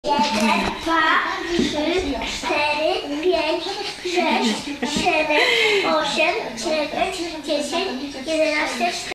1, 2, 3, 4, 5, 6, 7, 8, 9, 10, 11, 12.